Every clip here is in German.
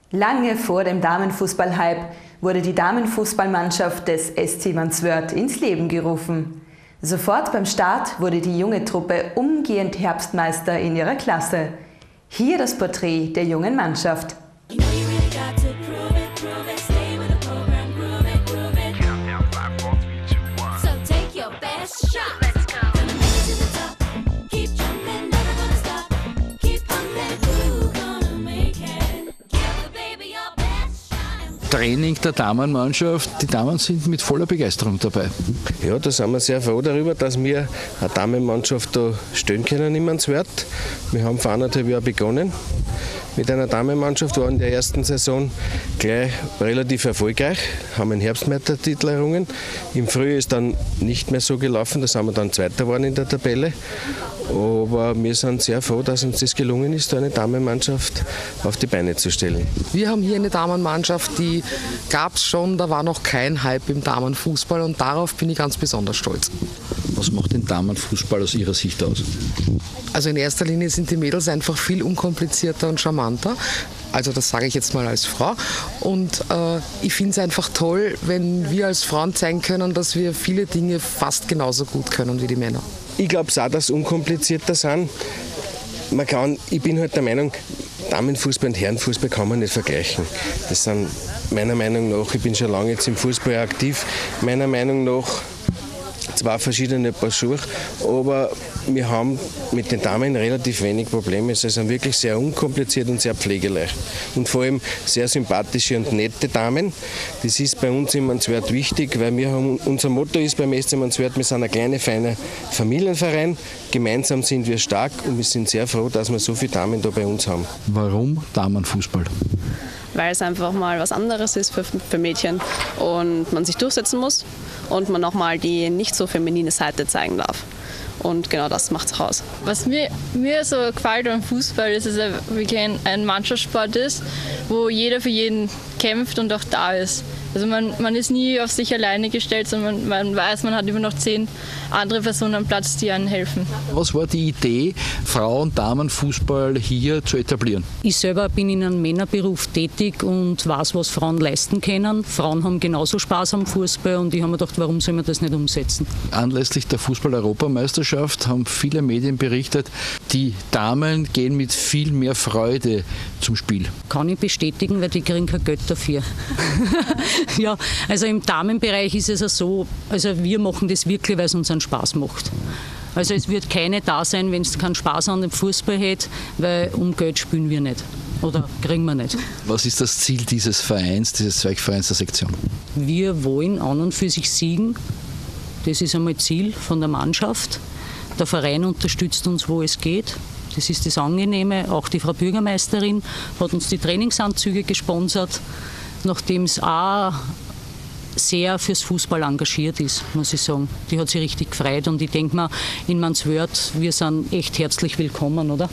Lange vor dem Damenfußball-Hype wurde die Damenfußballmannschaft des SC Wandswörth ins Leben gerufen. Sofort beim Start wurde die junge Truppe umgehend Herbstmeister in ihrer Klasse. Hier das Porträt der jungen Mannschaft. Training der Damenmannschaft. Die Damen sind mit voller Begeisterung dabei. Ja, da sind wir sehr froh darüber, dass wir eine Damenmannschaft da stellen können in Wandswörth. Wir haben vor 1,5 Jahren begonnen mit einer Damenmannschaft, waren in der ersten Saison gleich relativ erfolgreich, haben einen Herbstmeistertitel errungen. Im Frühjahr ist dann nicht mehr so gelaufen, da sind wir dann Zweiter geworden in der Tabelle. Aber wir sind sehr froh, dass uns das gelungen ist, eine Damenmannschaft auf die Beine zu stellen. Wir haben hier eine Damenmannschaft, die gab es schon, da war noch kein Hype im Damenfußball und darauf bin ich ganz besonders stolz. Was macht den Damenfußball aus Ihrer Sicht aus? Also in erster Linie sind die Mädels einfach viel unkomplizierter und charmanter. Also das sage ich jetzt mal als Frau. Und ich finde es einfach toll, wenn wir als Frauen zeigen können, dass wir viele Dinge fast genauso gut können wie die Männer. Ich glaube auch, dass sie unkomplizierter sind. Ich bin halt der Meinung, Damenfußball und Herrenfußball kann man nicht vergleichen. Das sind meiner Meinung nach, ich bin schon lange jetzt im Fußball aktiv, meiner Meinung nach zwei verschiedene Paar Schuhe, aber wir haben mit den Damen relativ wenig Probleme. Sie sind wirklich sehr unkompliziert und sehr pflegeleicht. Und vor allem sehr sympathische und nette Damen. Das ist bei uns in Wandswörth wichtig, weil unser Motto ist beim SC Wandswörth, wir sind ein kleiner, feiner Familienverein. Gemeinsam sind wir stark und wir sind sehr froh, dass wir so viele Damen da bei uns haben. Warum Damenfußball? Weil es einfach mal was anderes ist für Mädchen und man sich durchsetzen muss und man auch mal die nicht so feminine Seite zeigen darf. Und genau das macht es aus. Was mir so gefällt am Fußball ist, dass es wirklich ein Mannschaftssport ist, wo jeder für jeden kämpft und auch da ist. Also man ist nie auf sich alleine gestellt, sondern man weiß, man hat immer noch 10 andere Personen am Platz, die einem helfen. Was war die Idee, Frauen- und Damenfußball hier zu etablieren? Ich selber bin in einem Männerberuf tätig und weiß, was Frauen leisten können. Frauen haben genauso Spaß am Fußball und ich habe mir gedacht, warum soll man das nicht umsetzen? Anlässlich der Fußball-Europameisterschaft haben viele Medien berichtet, die Damen gehen mit viel mehr Freude zum Spiel. Kann ich bestätigen, weil die kriegen kein Geld dafür. Ja, also im Damenbereich ist es ja so, also wir machen das wirklich, weil es uns einen Spaß macht. Also es wird keine da sein, wenn es keinen Spaß an dem Fußball hat, weil um Geld spielen wir nicht oder kriegen wir nicht. Was ist das Ziel dieses Vereins, dieses Zweigvereins der Sektion? Wir wollen an und für sich siegen. Das ist einmal Ziel von der Mannschaft. Der Verein unterstützt uns, wo es geht. Das ist das Angenehme. Auch die Frau Bürgermeisterin hat uns die Trainingsanzüge gesponsert, nachdem es auch sehr fürs Fußball engagiert ist, muss ich sagen. Die hat sich richtig gefreut und ich denke mir, in Wandswörth, wir sind echt herzlich willkommen, oder?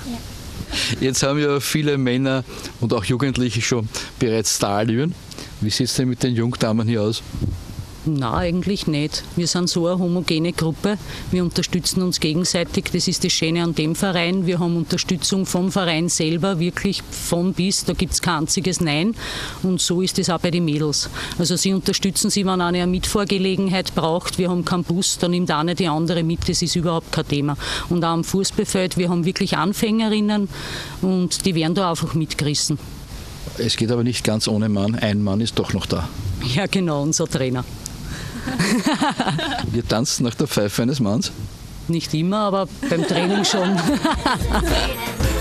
Ja. Jetzt haben ja viele Männer und auch Jugendliche schon bereits Starallüren. Wie sieht es denn mit den Jungdamen hier aus? Nein, eigentlich nicht. Wir sind so eine homogene Gruppe. Wir unterstützen uns gegenseitig. Das ist das Schöne an dem Verein. Wir haben Unterstützung vom Verein selber, wirklich von bis. Da gibt es kein einziges Nein. Und so ist es auch bei den Mädels. Also sie unterstützen sie, wenn eine Mitfahrgelegenheit braucht. Wir haben keinen Bus, dann nimmt eine die andere mit. Das ist überhaupt kein Thema. Und auch am Fußballfeld, wir haben wirklich Anfängerinnen und die werden da einfach mitgerissen. Es geht aber nicht ganz ohne Mann. Ein Mann ist doch noch da. Ja, genau, unser Trainer. Wir tanzen nach der Pfeife eines Manns? Nicht immer, aber beim Training schon.